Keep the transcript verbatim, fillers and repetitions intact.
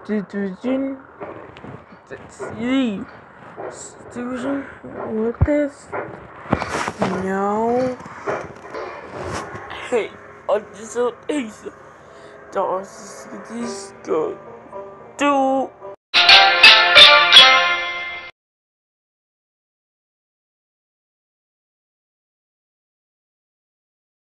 substitution, the substitution with this. Now, hey, on this occasion, das ist go to